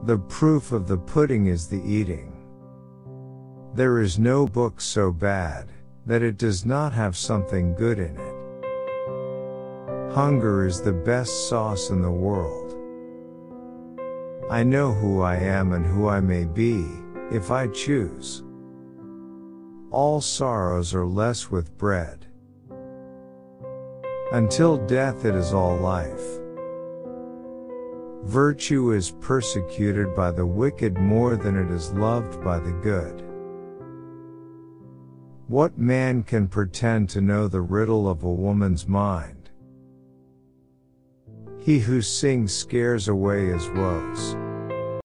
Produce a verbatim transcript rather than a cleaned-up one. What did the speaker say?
The proof of the pudding is the eating. There is no book so bad that it does not have something good in it. Hunger is the best sauce in the world. I know who I am and who I may be, if I choose. All sorrows are less with bread. Until death it is all life. Virtue is persecuted by the wicked more than it is loved by the good. What man can pretend to know the riddle of a woman's mind? He who sings scares away his woes.